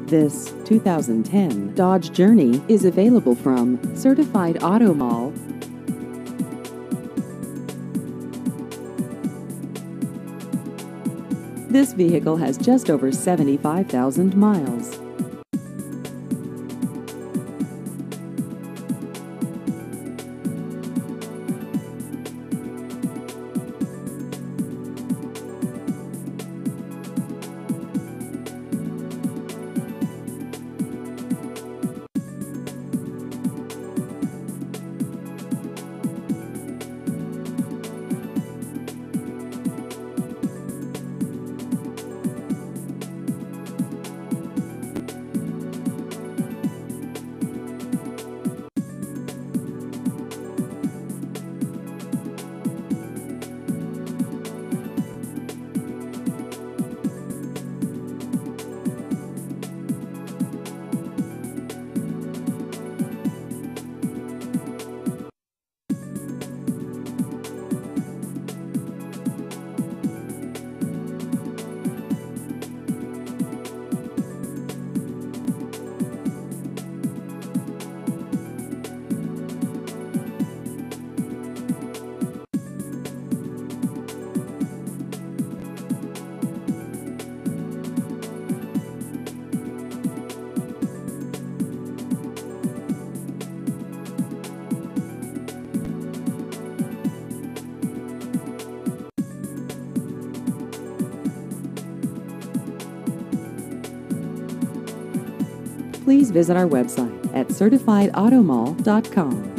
This 2010 Dodge Journey is available from Certified Auto Mall. This vehicle has just over 75,000 miles. Please visit our website at certifiedautomall.com.